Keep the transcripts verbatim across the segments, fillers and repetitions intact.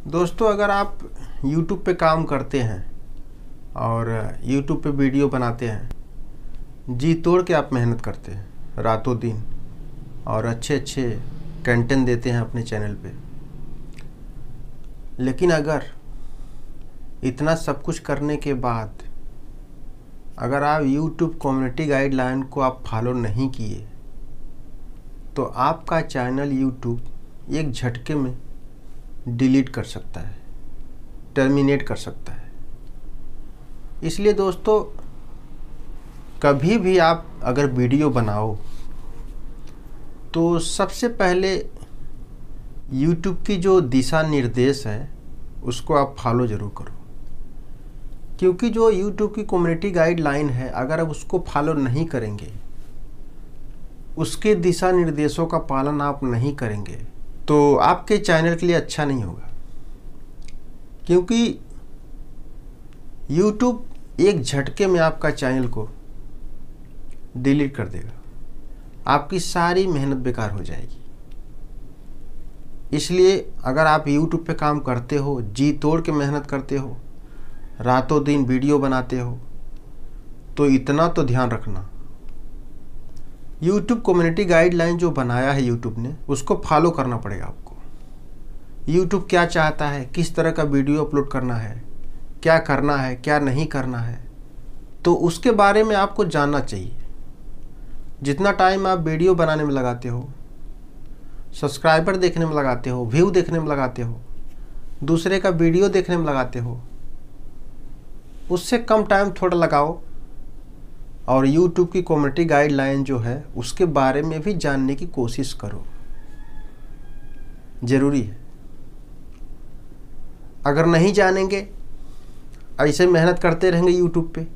दोस्तों, अगर आप YouTube पे काम करते हैं और YouTube पे वीडियो बनाते हैं, जी तोड़ के आप मेहनत करते हैं रातों दिन और अच्छे अच्छे कंटेंट देते हैं अपने चैनल पे, लेकिन अगर इतना सब कुछ करने के बाद अगर आप YouTube कम्युनिटी गाइडलाइन को आप फॉलो नहीं किए तो आपका चैनल YouTube एक झटके में डिलीट कर सकता है, टर्मिनेट कर सकता है। इसलिए दोस्तों, कभी भी आप अगर वीडियो बनाओ तो सबसे पहले YouTube की जो दिशा निर्देश है उसको आप फॉलो ज़रूर करो, क्योंकि जो YouTube की कम्युनिटी गाइडलाइन है अगर आप उसको फॉलो नहीं करेंगे, उसके दिशा निर्देशों का पालन आप नहीं करेंगे तो आपके चैनल के लिए अच्छा नहीं होगा। क्योंकि YouTube एक झटके में आपका चैनल को डिलीट कर देगा, आपकी सारी मेहनत बेकार हो जाएगी। इसलिए अगर आप YouTube पे काम करते हो, जी तोड़ के मेहनत करते हो, रातों दिन वीडियो बनाते हो, तो इतना तो ध्यान रखना, YouTube कम्युनिटी गाइडलाइन जो बनाया है YouTube ने, उसको फॉलो करना पड़ेगा आपको। YouTube क्या चाहता है, किस तरह का वीडियो अपलोड करना है, क्या करना है, क्या नहीं करना है, तो उसके बारे में आपको जानना चाहिए। जितना टाइम आप वीडियो बनाने में लगाते हो, सब्सक्राइबर देखने में लगाते हो, व्यू देखने में लगाते हो, दूसरे का वीडियो देखने में लगाते हो, उससे कम टाइम थोड़ा लगाओ और YouTube की कम्युनिटी गाइडलाइन जो है उसके बारे में भी जानने की कोशिश करो, ज़रूरी है। अगर नहीं जानेंगे, ऐसे मेहनत करते रहेंगे YouTube पे,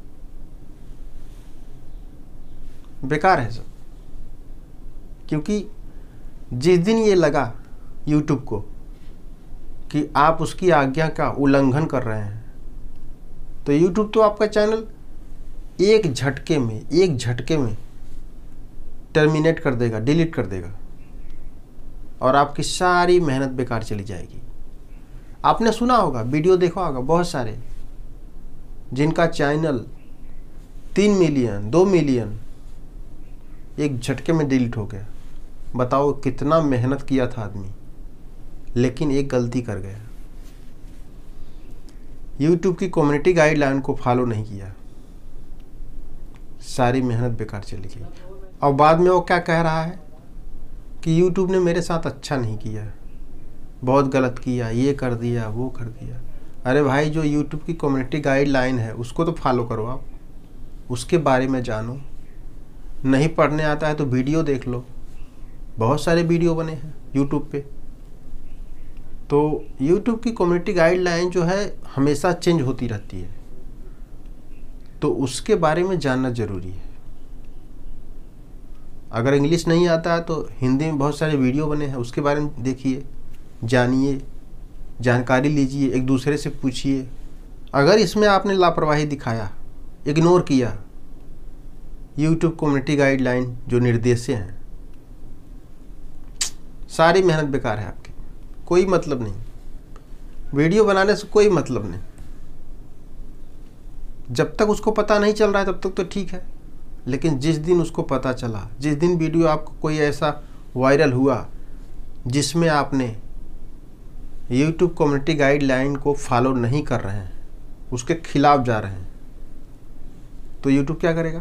बेकार है सब। क्योंकि जिस दिन ये लगा YouTube को कि आप उसकी आज्ञा का उल्लंघन कर रहे हैं, तो YouTube तो आपका चैनल एक झटके में एक झटके में टर्मिनेट कर देगा, डिलीट कर देगा और आपकी सारी मेहनत बेकार चली जाएगी। आपने सुना होगा, वीडियो देखा होगा, बहुत सारे जिनका चैनल तीन मिलियन दो मिलियन एक झटके में डिलीट हो गया। बताओ कितना मेहनत किया था आदमी, लेकिन एक गलती कर गया, YouTube की कम्युनिटी गाइडलाइन को फॉलो नहीं किया, सारी मेहनत बेकार चली गई। और बाद में वो क्या कह रहा है कि YouTube ने मेरे साथ अच्छा नहीं किया, बहुत गलत किया, ये कर दिया, वो कर दिया। अरे भाई, जो YouTube की कम्युनिटी गाइडलाइन है उसको तो फॉलो करो, आप उसके बारे में जानो। नहीं पढ़ने आता है तो वीडियो देख लो, बहुत सारे वीडियो बने हैं YouTube पे। तो YouTube की कम्युनिटी गाइडलाइन जो है हमेशा चेंज होती रहती है, तो उसके बारे में जानना ज़रूरी है। अगर इंग्लिश नहीं आता है तो हिंदी में बहुत सारे वीडियो बने हैं, उसके बारे में देखिए, जानिए, जानकारी लीजिए, एक दूसरे से पूछिए। अगर इसमें आपने लापरवाही दिखाया, इग्नोर किया YouTube कम्युनिटी गाइडलाइन जो निर्देश हैं, सारी मेहनत बेकार है आपकी, कोई मतलब नहीं। वीडियो बनाने से कोई मतलब नहीं। जब तक उसको पता नहीं चल रहा है तब तक तो ठीक है, लेकिन जिस दिन उसको पता चला, जिस दिन वीडियो आपको कोई ऐसा वायरल हुआ जिसमें आपने YouTube कम्युनिटी गाइडलाइन को फॉलो नहीं कर रहे हैं, उसके खिलाफ जा रहे हैं, तो YouTube क्या करेगा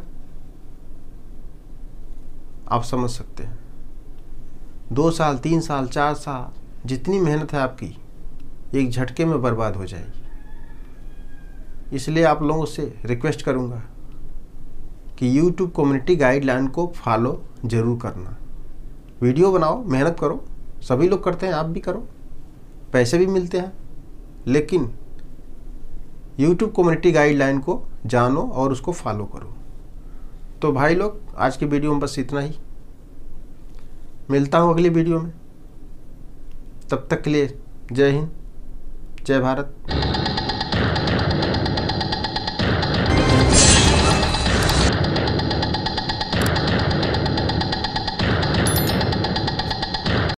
आप समझ सकते हैं। दो साल, तीन साल, चार साल, जितनी मेहनत है आपकी एक झटके में बर्बाद हो जाएगी। इसलिए आप लोगों से रिक्वेस्ट करूंगा कि YouTube कम्युनिटी गाइडलाइन को फॉलो ज़रूर करना। वीडियो बनाओ, मेहनत करो, सभी लोग करते हैं, आप भी करो, पैसे भी मिलते हैं, लेकिन YouTube कम्युनिटी गाइडलाइन को जानो और उसको फॉलो करो। तो भाई लोग, आज की वीडियो में बस इतना ही। मिलता हूँ अगली वीडियो में, तब तक के लिए जय हिंद, जय भारत।